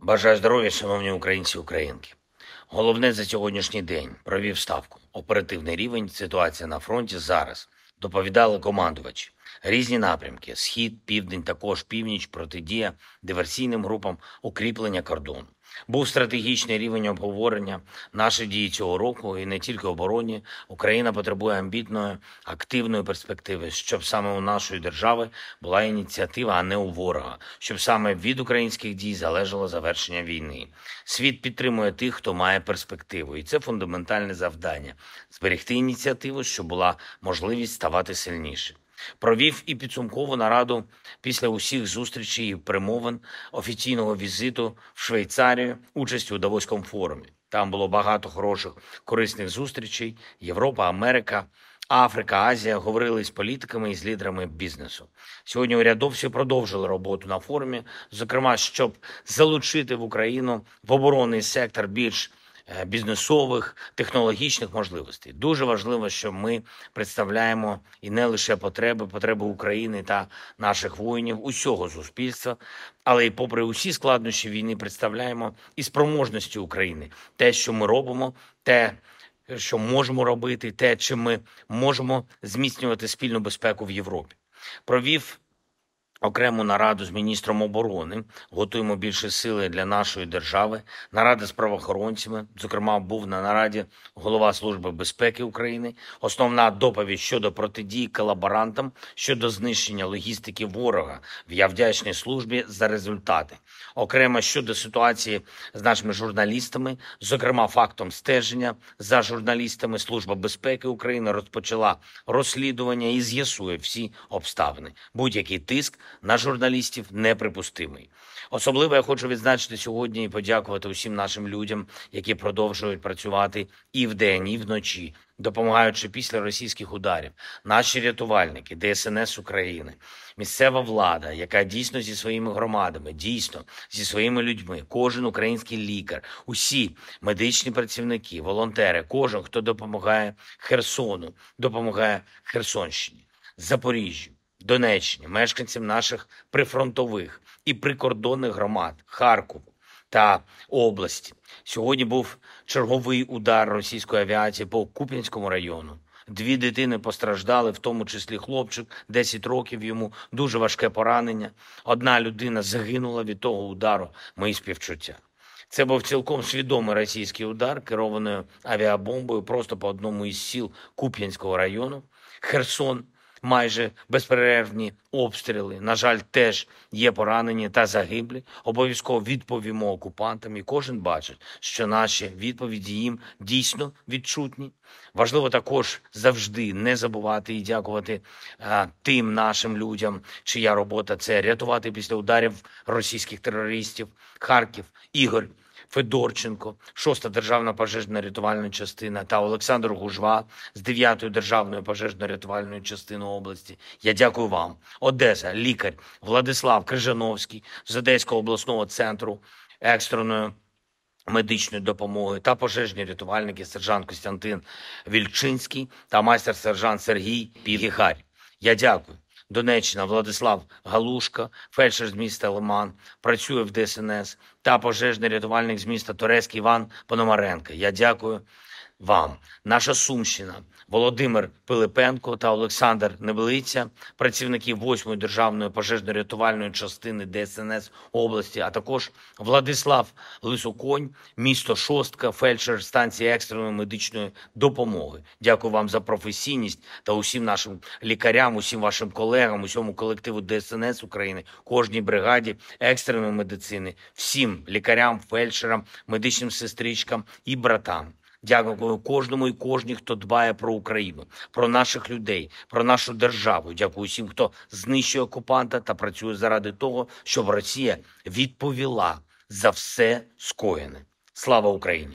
Бажаю здоров'я, шановні українці і українки. Головне за сьогоднішній день провів ставку. Оперативний рівень, ситуація на фронті зараз. Доповідали командувачі. Різні напрямки: схід, південь, також північ, протидія диверсійним групам, укріплення кордону. Був стратегічний рівень обговорення. Наші дії цього року і не тільки обороні. Україна потребує амбітної, активної перспективи, щоб саме у нашої держави була ініціатива, а не у ворога, щоб саме від українських дій залежало завершення війни. Світ підтримує тих, хто має перспективу, і це фундаментальне завдання – зберегти ініціативу, щоб була можливість ставати сильніше. Провів і підсумкову нараду після усіх зустрічей і перемовин офіційного візиту в Швейцарію, участі у Давоському форумі. Там було багато хороших, корисних зустрічей. Європа, Америка, Африка, Азія говорили з політиками і з лідерами бізнесу. Сьогодні урядовці продовжили роботу на форумі, зокрема, щоб залучити в Україну в оборонний сектор більш бізнесових, технологічних можливостей. Дуже важливо, що ми представляємо і не лише потреби України та наших воїнів, усього суспільства, але й попри усі складнощі війни представляємо і спроможності України. Те, що ми робимо, те, що можемо робити, те, чим ми можемо зміцнювати спільну безпеку в Європі. Провів окрему нараду з міністром оборони. Готуємо більше сили для нашої держави. Нарада з правоохоронцями. Зокрема, був на нараді голова Служби безпеки України. Основна доповідь щодо протидії колаборантам, щодо знищення логістики ворога. Я вдячний службі за результати. Окремо щодо ситуації з нашими журналістами, зокрема фактом стеження за журналістами, Служба безпеки України розпочала розслідування і з'ясує всі обставини. Будь-який тиск на журналістів неприпустимий. Особливо я хочу відзначити сьогодні і подякувати усім нашим людям, які продовжують працювати і вдень, і вночі, допомагаючи після російських ударів. Наші рятувальники, ДСНС України, місцева влада, яка дійсно зі своїми громадами, дійсно зі своїми людьми, кожен український лікар, усі медичні працівники, волонтери, кожен, хто допомагає Херсону, допомагає Херсонщині, Запоріжжю, Донеччині, мешканцям наших прифронтових і прикордонних громад, Харкову та області. Сьогодні був черговий удар російської авіації по Куп'янському району. 2 дитини постраждали, в тому числі хлопчик, 10 років йому, дуже важке поранення. 1 людина загинула від того удару, мої співчуття. Це був цілком свідомий російський удар, керованою авіабомбою просто по одному із сіл Куп'янського району. Херсон. Майже безперервні обстріли. На жаль, теж є поранені та загиблі. Обов'язково відповімо окупантам. І кожен бачить, що наші відповіді їм дійсно відчутні. Важливо також завжди не забувати і дякувати тим нашим людям, чия робота – це рятувати після ударів російських терористів. Харків, Ігор Федорченко, 6-та державна пожежно-рятувальна частина та Олександр Гужва з 9-ї державної пожежно-рятувальної частини області. Я дякую вам. Одеса, лікар Владислав Крижановський з Одеського обласного центру екстреної медичної допомоги та пожежні рятувальники сержант Костянтин Вільчинський та майстер-сержант Сергій Півгіхарь. Я дякую. Донеччина, Владислав Галушка, фельдшер з міста Лиман, працює в ДСНС, та пожежний рятувальник з міста Торецьк Іван Пономаренко. Я дякую вам. Наша Сумщина, Володимир Пилипенко та Олександр Небелиця, працівники 8-ї державної пожежно-рятувальної частини ДСНС області, а також Владислав Лисоконь, місто Шостка, фельдшер станції екстреної медичної допомоги. Дякую вам за професійність та усім нашим лікарям, усім вашим колегам, усьому колективу ДСНС України, кожній бригаді екстреної медицини, всім лікарям, фельдшерам, медичним сестричкам і братам. Дякую кожному і кожній, хто дбає про Україну, про наших людей, про нашу державу. Дякую всім, хто знищує окупанта та працює заради того, щоб Росія відповіла за все скоєне. Слава Україні!